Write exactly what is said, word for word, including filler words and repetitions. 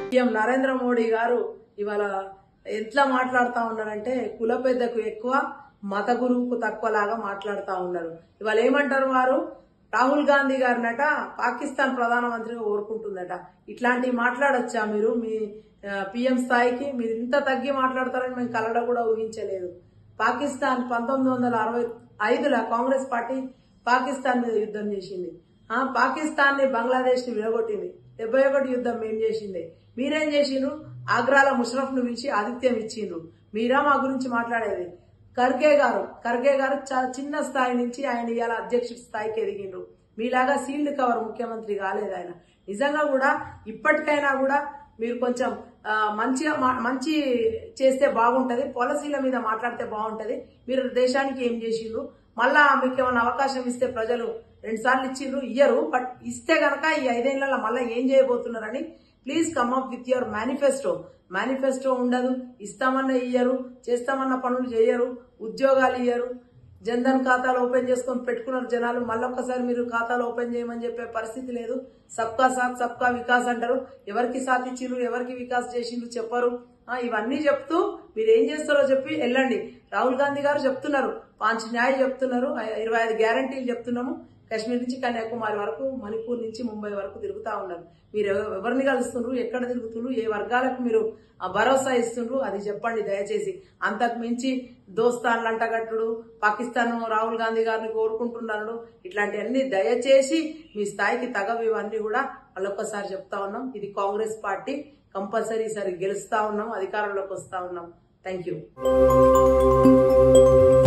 PM Narendra Modi గారు ఇవాళ ఎట్లా మాట్లాడుతా ఉన్నారంటే కుల పెద్దకు ఎక్కువ మత గురువుకు తక్కువలాగా మాట్లాడుతా ఉన్నారు. ఇవాళ ఏమంటారు వారు, రాహుల్ గాంధీ గారినట పాకిస్తాన్ ప్రధానమంత్రిగా కోరుకుంటుందట. ఇట్లాంటివి మాట్లాడొచ్చా మీరు మీ పీఎం స్థాయికి? మీరు ఇంత తగ్గి మాట్లాడతారని మేము కలడ కూడా ఊహించలేదు. పాకిస్తాన్ పంతొమ్మిది వందల అరవై ఐదులో కాంగ్రెస్ పార్టీ పాకిస్తాన్ మీద యుద్ధం చేసింది. ఆ పాకిస్తాన్ ని బంగ్లాదేశ్ ని విడగొట్టింది. డెబ్బై ఒకటి యుద్ధం ఏం చేసింది? మీరేం చేసిండ్రు? ఆగ్రాల ముషరఫ్ ను పిలిచి ఆతిథ్యం ఇచ్చిండ్రు. మీరా మా గురించి మాట్లాడేది? ఖర్గే గారు ఖర్గే గారు చాలా చిన్న స్థాయి నుంచి ఆయన ఇవాళ అధ్యక్షుడి స్థాయికి ఎదిగిండ్రు. మీలాగా సీల్డ్ కవర్ ముఖ్యమంత్రి కాలేదు ఆయన. నిజంగా కూడా ఇప్పటికైనా కూడా మీరు కొంచెం మంచిగా మంచి చేస్తే బాగుంటది. పాలసీల మీద మాట్లాడితే బాగుంటది. మీరు దేశానికి ఏం చేసిండ్రు? మళ్ళా మీకు ఏమైనా అవకాశం ఇస్తే ప్రజలు రెండు సార్లు ఇచ్చిండ్రు, ఇయ్యరు. బట్ ఇస్తే గనక ఈ ఐదేళ్లలో మళ్ళీ ఏం చేయబోతున్నారని please come up with your manifesto. Manifesto ఉండదు, ఇస్తామన్న ఇయ్యరు, చేస్తామన్న పనులు చేయరు, ఉద్యోగాలు ఇయ్యరు. జన్ధన్ ఖాతాలు ఓపెన్ చేసుకొని పెట్టుకున్నారు జనాలు. మళ్ళొక్కసారి మీరు ఖాతాలు ఓపెన్ చేయమని చెప్పే పరిస్థితి లేదు. సబ్కా సాత్ సబ్కా వికాస్ అంటారు. ఎవరికి సాత్ ఇచ్చిండ్రు, ఎవరికి వికాస్ చేసిండ్రు చెప్పరు. ఇవన్నీ చెప్తూ మీరు ఏం చేస్తారో చెప్పి వెళ్ళండి. రాహుల్ గాంధీ గారు చెప్తున్నారు, పాంచ్ న్యాయ్ చెప్తున్నారు, ఇరవై ఐదు గ్యారంటీలు చెప్తున్నాము. కాశ్మీర్ నుంచి కన్యాకుమారి వరకు, మణిపూర్ నుంచి ముంబై వరకు తిరుగుతా ఉన్నారు. మీరు ఎవరిని కలుస్తుండ్రు, ఎక్కడ తిరుగుతుండ్రు, ఏ వర్గాలకు మీరు భరోసా ఇస్తుండ్రు అది చెప్పండి దయచేసి. అంతకు మించి దోస్తాన్లు అంటగట్టుడు, పాకిస్తాన్ రాహుల్ గాంధీ గారిని కోరుకుంటున్నాడు, ఇట్లాంటివన్నీ దయచేసి మీ స్థాయికి తగవు. ఇవన్నీ కూడా మళ్ళొక్కసారి చెప్తా ఉన్నాం. ఇది కాంగ్రెస్ పార్టీ, కంపల్సరీ సరి గెలుస్తా ఉన్నాం, అధికారంలోకి వస్తా ఉన్నాం. Thank you.